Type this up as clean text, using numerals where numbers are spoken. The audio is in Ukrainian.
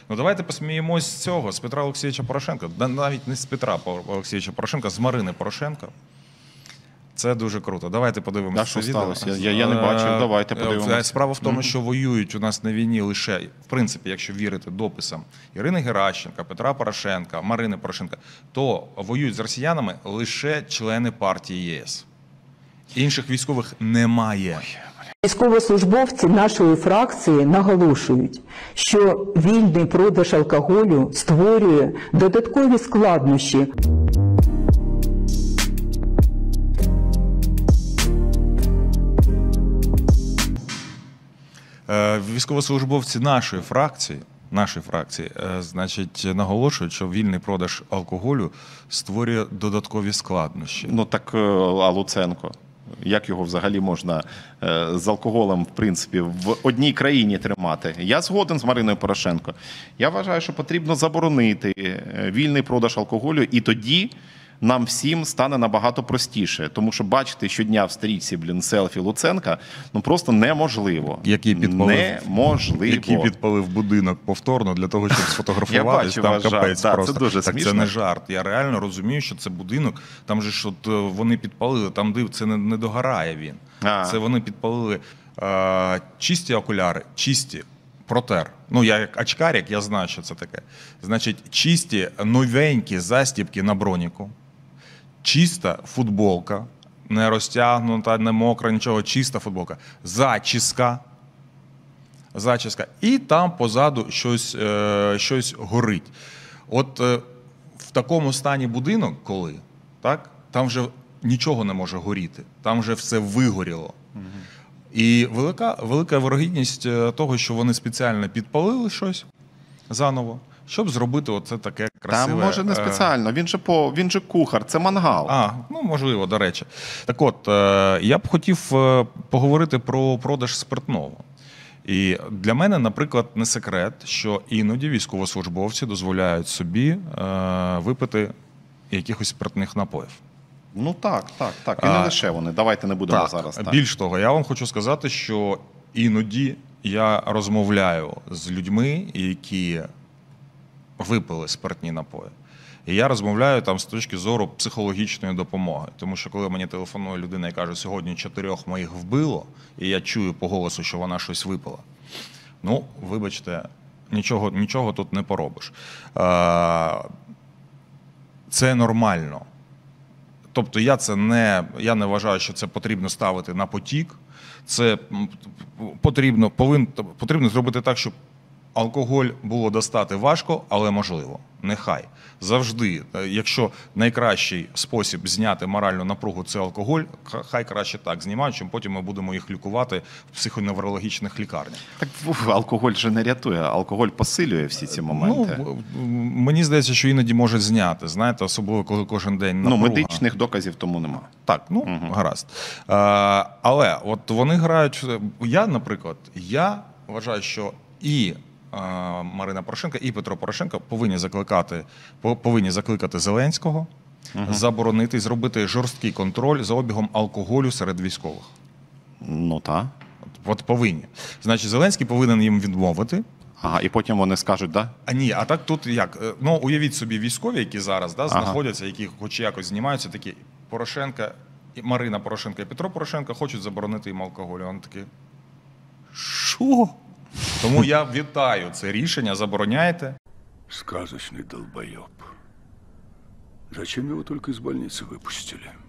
Ну давайте посміємось з цього, з Петра Олексійовича Порошенка, навіть не з Петра Олексійовича Порошенка, з Марини Порошенка. Це дуже круто. Давайте подивимося це відео. Сталося? Я не бачив, давайте подивимося. Справа в тому, що воюють у нас на війні лише, в принципі, якщо вірити дописам Ірини Геращенко, Петра Порошенка, Марини Порошенка, то воюють з росіянами лише члени партії ЄС. Інших військових немає. Військовослужбовці нашої фракції наголошують, що вільний продаж алкоголю створює додаткові складнощі. Військовослужбовці нашої фракції, значить, наголошують, що вільний продаж алкоголю створює додаткові складнощі. Ну так, а Луценко? Як його взагалі можна з алкоголем, в принципі, в одній країні тримати? Я згоден з Мариною Порошенко. Я вважаю, що потрібно заборонити вільний продаж алкоголю, і тоді нам всім стане набагато простіше. Тому що бачити щодня в стрічці, селфі Луценка, ну просто неможливо. Який підпалив будинок повторно для того, щоб сфотографуватись. Там капець просто. Це дуже смішно. Так це не жарт. Я реально розумію, що це будинок, там же ж от вони підпалили, там це не догорає він. Це вони підпалили чисті окуляри, чисті. Протер. Ну, я як очкарик, я знаю, що це таке. Значить, чисті, новенькі застібки на броніку, чиста футболка, не розтягнута, не мокра, нічого, чиста футболка, зачіска, і там позаду щось горить. От в такому стані будинок, коли, так, там вже нічого не може горіти, там вже все вигоріло. І велика вирогідність того, що вони спеціально підпалили щось заново, щоб зробити оце таке красиве... Там, може, не спеціально, він же кухар, це мангал. Ну, можливо, до речі. Так от, я б хотів поговорити про продаж спиртного. І для мене, наприклад, не секрет, що іноді військовослужбовці дозволяють собі випити якихось спиртних напоїв. Ну так. І не лише вони. Давайте не будемо зараз. Так. Більш того, я вам хочу сказати, що іноді я розмовляю з людьми, які випили спиртні напої. І я розмовляю там з точки зору психологічної допомоги. Тому що коли мені телефонує людина і каже, сьогодні 4 моїх вбило, і я чую по голосу, що вона щось випила. Ну, вибачте, нічого тут не поробиш. Це нормально. Тобто я не вважаю, що це потрібно ставити на потік. Це потрібно зробити так, щоб алкоголь було достати важко, але можливо. Нехай. Завжди, якщо найкращий спосіб зняти моральну напругу – це алкоголь, хай краще так знімають, чим потім ми будемо їх лікувати в психоневрологічних лікарнях. Так алкоголь же не рятує, алкоголь посилює всі ці моменти. Ну, мені здається, що іноді може зняти, знаєте, особливо коли кожен день напруга. Ну, медичних доказів тому нема. Так, гаразд. Але от вони грають... Наприклад, вважаю, що і Марина Порошенко, і Петро Порошенко повинні закликати Зеленського, заборонити, зробити жорсткий контроль за обігом алкоголю серед військових. Ну так. От повинні. Значить, Зеленський повинен їм відмовити. І потім вони скажуть, да? Ні, а так тут як? Ну, уявіть собі військові, які зараз знаходяться, які хоч якось знімаються, такі Марина Порошенко і Петро Порошенко хочуть заборонити їм алкоголь. Вони такі, що? Тому я вітаю це рішення, забороняйте. Сказочный долбоеб. Зачем его только из больницы выпустили?